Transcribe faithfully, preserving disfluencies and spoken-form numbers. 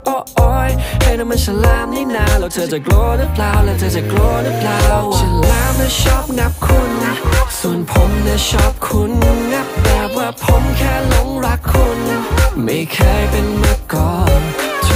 โอ้โอ้ยให้น้ำมันฉลามนี่นาแล้วเธอจะกลัวหรือเปล่าแล้วเธอจะกลัวหรือเปล่าฉลามน่ะชอบงับคุณส่วนผมน่ะชอบคุณงับแบบว่าผมแค่หลงรักคุณไม่เคยเป็นมาก่อน